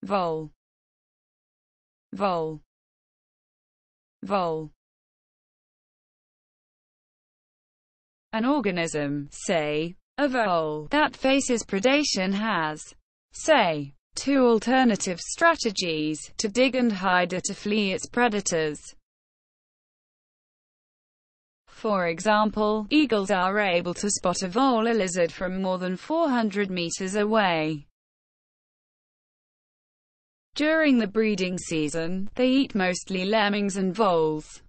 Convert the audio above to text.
vole, vole, vole. An organism, say, a vole, that faces predation has, say, two alternative strategies: to dig and hide or to flee its predators. For example, eagles are able to spot a vole, a lizard, from more than 400 meters away. During the breeding season, they eat mostly lemmings and voles.